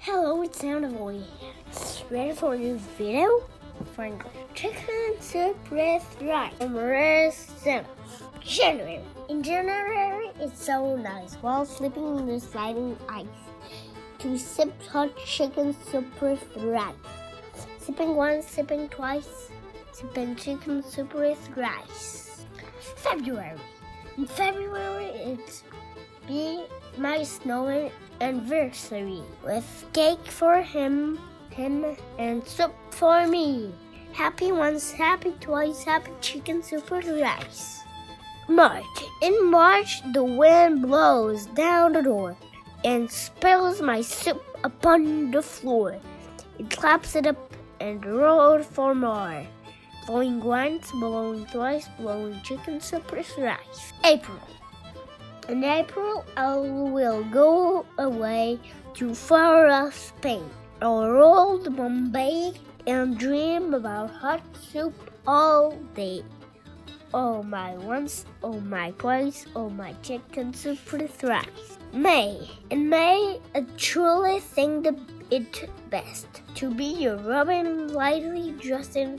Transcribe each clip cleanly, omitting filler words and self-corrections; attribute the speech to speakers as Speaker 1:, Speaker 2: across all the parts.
Speaker 1: Hello, it's Sam Davoy. Ready for a new video? For chicken soup with rice. Maurice Sendak. January. In January, it's so nice while sleeping in the sliding ice to sip hot chicken soup with rice. Sipping once, sipping twice, sipping chicken soup with rice. February. In February, it's my snowy anniversary with cake for him and soup for me. Happy once, happy twice, happy chicken soup with rice. March. In March, the wind blows down the door and spills my soup upon the floor. It claps it up and rolled for more. Blowing once, blowing twice, blowing chicken soup with rice. April. In April, I will go away to far off Spain. I'll roll to Bombay and dream about hot soup all day. Oh my once, oh my twice, oh my chicken soup with rice. May. In May, I truly think it best to be your robin lightly dressed in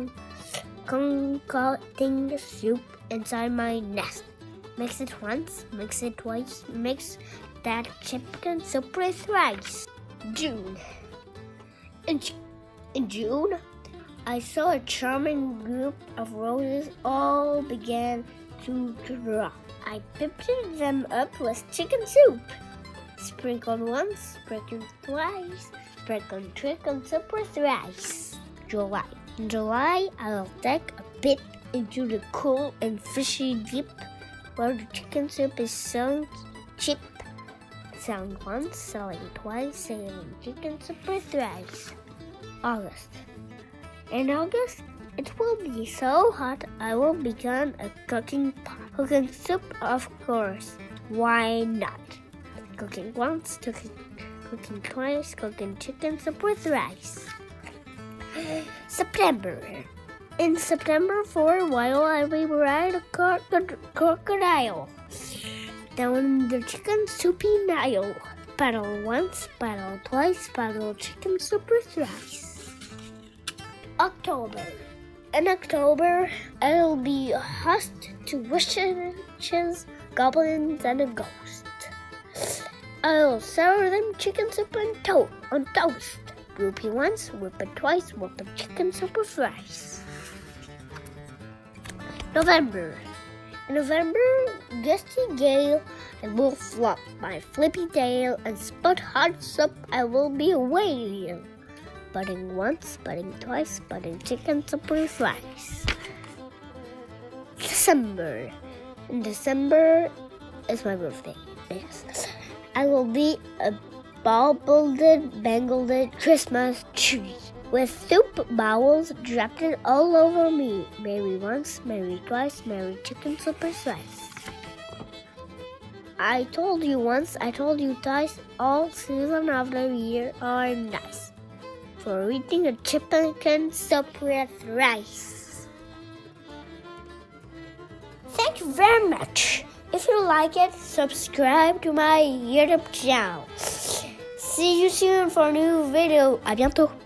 Speaker 1: concocting soup inside my nest. Mix it once, mix it twice, mix that chicken soup with rice. June. In June, I saw a charming group of roses all began to drop. I pipped them up with chicken soup. Sprinkled once, sprinkled twice, sprinkled chicken soup with rice. July. In July, I'll take a bit into the cool and fishy deep where the chicken soup is selling cheap. Selling once, selling twice, selling chicken soup with rice. August. In August, it will be so hot I will begin a cooking pot. Cooking soup, of course. Why not? Cooking once, cooking twice, cooking chicken soup with rice. September. In September, for a while, I will ride a crocodile down the chicken soupy Nile. Paddle once, paddle twice, paddle chicken soup with rice. October. In October, I'll be a host to witches, goblins, and a ghost. I'll serve them chicken soup on toast. Whip it once, whip it twice, whip the chicken soup with rice. November. In November, gusty gale, I will flop my flippy tail and spot hot soup. I will be waiting. Butting once, butting twice, butting chicken soup with rice. December. In December is my birthday. Yes. I will be a baubled, bangled Christmas tree with soup bowls dropped all over me. Merry once, merry twice, merry chicken soup with rice. I told you once, I told you twice, all season of the year are nice for eating a chicken soup with rice. Thank you very much. If you like it, subscribe to my YouTube channel. See you soon for a new video. À bientôt.